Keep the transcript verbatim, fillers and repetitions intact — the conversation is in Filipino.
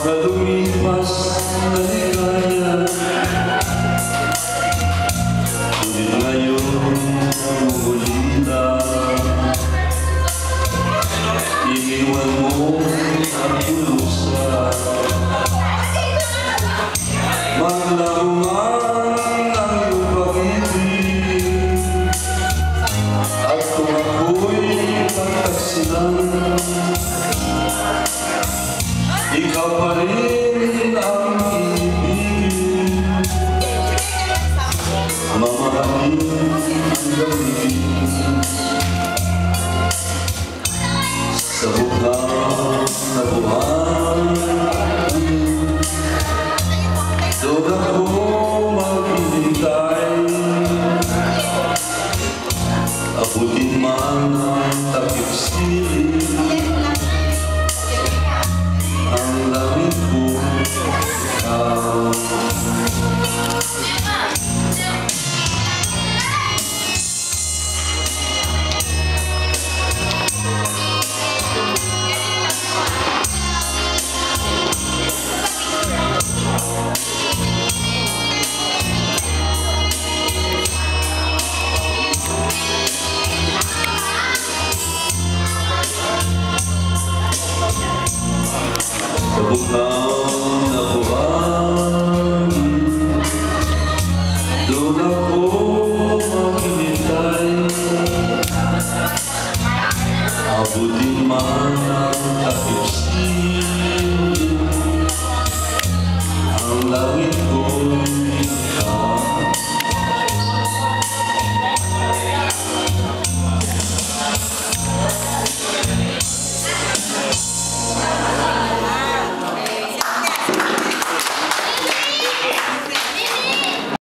Makalumipas na ligaya, ngunit ngayon muli lang. Iniwan mo ang pulusa, maglaho man ang iyong pag-ibig, at kung ako'y pagtaksilan, ikaw pa rin ang ibigin, mamahalin ang gawin. Sa bukang na buwan, doon ako maghihintay, abutin man ang takip siling, ang langit ko ikaw. Sa bukang na buwan, doon ako maghihintay, abutin man ang takip siling,